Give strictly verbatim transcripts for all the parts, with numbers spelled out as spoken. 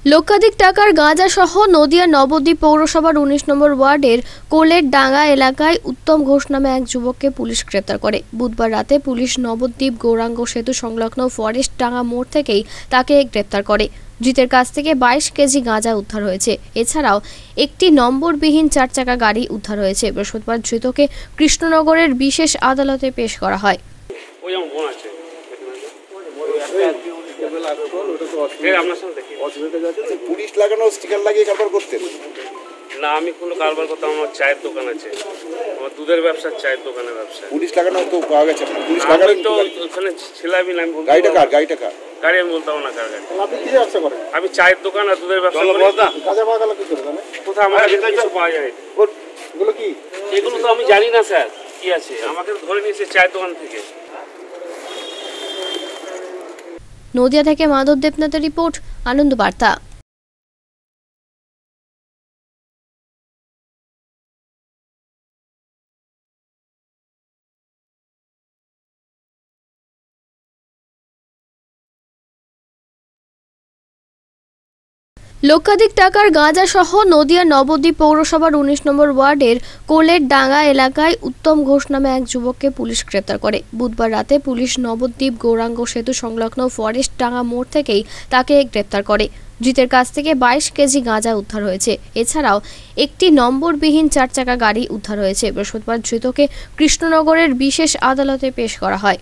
লক্ষাধিক টাকার গাঁজা সহ নদিয়া নবদ্বীপ পৌরসভার উনিশ নম্বর ওয়ার্ডের কোলের ডাঙ্গা এলাকায় উত্তম ঘোষ নামে এক যুবককে পুলিশ গ্রেপ্তার করে। বুধবার রাতে পুলিশ নবদ্বীপ গৌরাঙ্গ সেতু সংলগ্ন ফরেস্ট ডাঙ্গা মোড় থেকেই তাকে গ্রেপ্তার করে। ধৃতের কাছ থেকে বাইশ কেজি গাঁজা উদ্ধার হয়েছে। এছাড়াও একটি নম্বরবিহীন চার চাকা গাড়ি উদ্ধার হয়েছে। বৃহস্পতিবার ধৃতকে কৃষ্ণনগরের বিশেষ আদালতে পেশ করা হয়। পুলিশ লাগানো স্টিকার লাগিয়ে কারবার করতেন না, আমি কোনো কারবার করতাম। আমার চায়ের দোকান আছে, আমার দুধের ব্যবসা, চায়ের দোকানের ব্যবসা। পুলিশ লাগানো তো পাওয়া গেছে না। পুলিশ লাগানো তো ওখানে ছিলাম না। আমি গাড়িটা কার গাড়িটা কার গাড়ি আমি বলতাম না কার গাড়ি। আপনি কি ব্যবসা করেন? আমি চায়ের দোকান আর দুধের ব্যবসা করি। গাঁজা পাওয়া গেল কি করে জানেন? কোথায় আমার কাছে কিছু পাওয়া যায়? এগুলো কি? এগুলো তো আমি জানি না স্যার কি আছে। আমাকে ধরে নিয়েছে চায়ের দোকান থেকে। নদিয়া থেকে মাধব দেবনাথের রিপোর্ট, আনন্দ বার্তা। লক্ষাধিক টাকার গাঁজা সহ নদিয়া নবদ্বীপ পৌরসভার উনিশ নম্বর ওয়ার্ডের কোলের ডাঙ্গা এলাকায় উত্তম ঘোষ নামে এক যুবককে পুলিশ গ্রেপ্তার করে। বুধবার রাতে পুলিশ নবদ্বীপ গৌরাঙ্গ সেতু সংলগ্ন ফরেস্ট ডাঙ্গা মোড় থেকেই তাকে গ্রেপ্তার করে। ধৃতের কাছ থেকে বাইশ কেজি গাঁজা উদ্ধার হয়েছে। এছাড়াও একটি নম্বরবিহীন চার চাকা গাড়ি উদ্ধার হয়েছে। বৃহস্পতিবার ধৃতকে কৃষ্ণনগরের বিশেষ আদালতে পেশ করা হয়।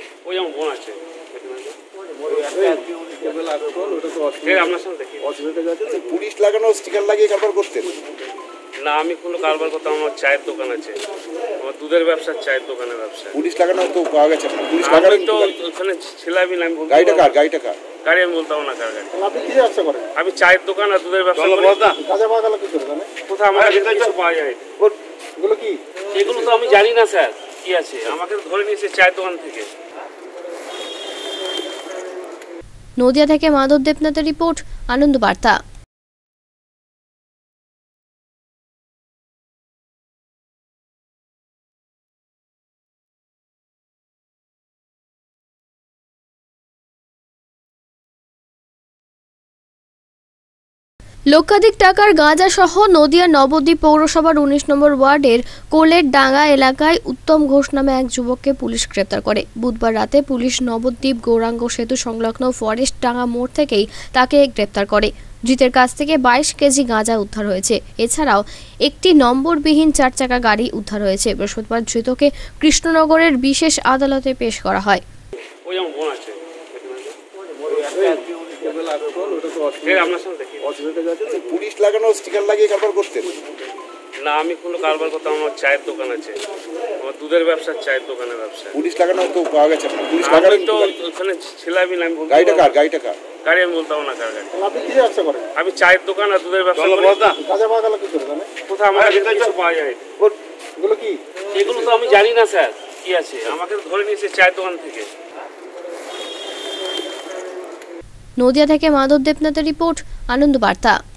পুলিশ লাগানো স্টিকার লাগিয়ে কারবার করতেন না, আমি কোনো কারবার করতাম। আমার চায়ের দোকান আছে, আমার দুধের ব্যবসা, চায়ের দোকানের ব্যবসা। পুলিশ লাগানো তো পাওয়া গেছে না। পুলিশ লাগানো তো ওখানে ছিলাম না। আমি গাড়িটা কার গাড়িটা কার গাড়ি আমি বলতাম না কার গাড়ি। আপনি কি ব্যবসা করেন? আমি চায়ের দোকান আর দুধের ব্যবসা করি। গাঁজা পাওয়া গেল কি করে জানেন? কোথায় আমার কাছে কিছু পাওয়া যায়? এগুলো কি? এগুলো তো আমি জানি না স্যার কি আছে। আমাকে ধরে নিয়েছে চায়ের দোকান থেকে। নদিয়া থেকে মাধব দেবনাথের রিপোর্ট, আনন্দ বার্তা। লক্ষাধিক টাকার গাঁজা সহ নদিয়া নবদ্বীপ পৌরসভার উনিশ নম্বর ওয়ার্ডের কোলের ডাঙ্গা এলাকায় উত্তম ঘোষ নামে এক যুবককে পুলিশ গ্রেপ্তার করে। বুধবার রাতে পুলিশ নবদ্বীপ গৌরাঙ্গ সেতু সংলগ্ন ফরেস্ট ডাঙ্গা মোড় থেকেই তাকে গ্রেপ্তার করে। ধৃতের কাছ থেকে বাইশ কেজি গাঁজা উদ্ধার হয়েছে। এছাড়াও একটি নম্বরবিহীন চার চাকা গাড়ি উদ্ধার হয়েছে। বৃহস্পতিবার ধৃতকে কৃষ্ণনগরের বিশেষ আদালতে পেশ করা হয়। পুলিশ লাগানো স্টিকার লাগিয়ে কারবার করতেন না, আমি কোনো কারবার করতাম। আমার চায়ের দোকান আছে, আমার দুধের ব্যবসা, চায়ের দোকানের ব্যবসা। পুলিশ লাগানো তো পাওয়া গেছে না। পুলিশ লাগানো তো ওখানে ছিলাম না। আমি গাড়িটা কার গাড়িটা কার গাড়ি আমি বলতাম না কার গাড়ি। আপনি কি ব্যবসা করেন? আমি চায়ের দোকান আর দুধের ব্যবসা করি। গাঁজা পাওয়া গেল কি করে জানেন? কোথায় আমার কাছে কিছু পাওয়া যায়? এগুলো কি? এগুলো তো আমি জানি না স্যার কি আছে। আমাকে ধরে নিয়েছে চায়ের দোকান থেকে। নদিয়া থেকে মাধব দেবনাথের রিপোর্ট, আনন্দ বার্তা।